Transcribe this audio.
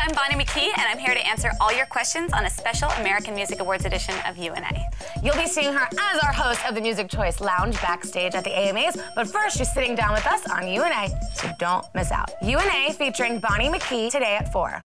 I'm Bonnie McKee, and I'm here to answer all your questions on a special American Music Awards edition of UNA. You'll be seeing her as our host of the Music Choice Lounge backstage at the AMAs, but first she's sitting down with us on UNA, so don't miss out. UNA featuring Bonnie McKee today at 4.